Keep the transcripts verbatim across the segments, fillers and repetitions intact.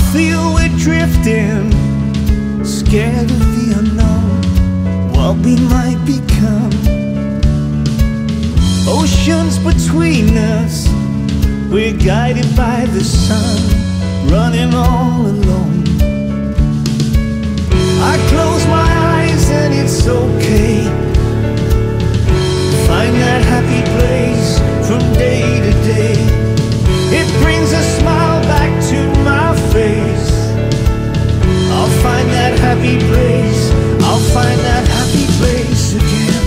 feel we're drifting, scared of the unknown, what we might become. Oceans between us, we're guided by the sun, running all alone. I close my eyes and it's okay. Find that happy place from day to day. It brings a smile back to my face. I'll find that happy place. I'll find that happy place again.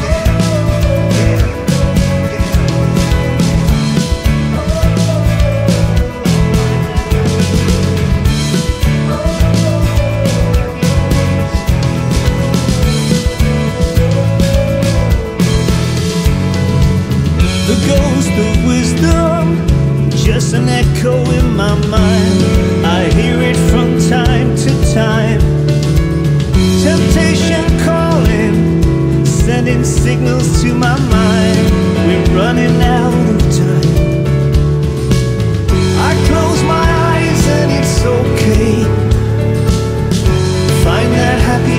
The ghost of wisdom, just an echo in my mind. I hear it from time to time. Temptation calling, sending signals to my mind. We're running out of time. I close my eyes and it's okay. Find that happy